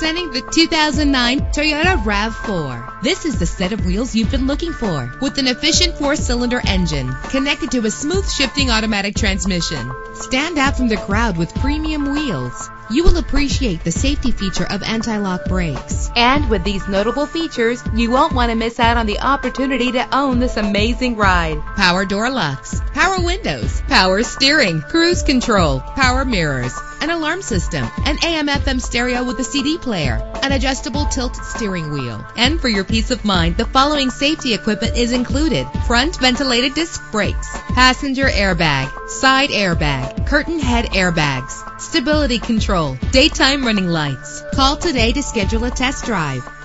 Presenting the 2009 Toyota RAV4. This is the set of wheels you've been looking for, with an efficient 4-cylinder engine connected to a smooth shifting automatic transmission. Stand out from the crowd with premium wheels. You will appreciate the safety feature of anti-lock brakes. And with these notable features, you won't want to miss out on the opportunity to own this amazing ride. Power door locks, power windows, power steering, cruise control, power mirrors, an alarm system, an AM/FM stereo with a CD player, an adjustable tilt steering wheel. And for your peace of mind, the following safety equipment is included: front ventilated disc brakes, passenger airbag, side airbag, curtain head airbags, stability control, daytime running lights. Call today to schedule a test drive.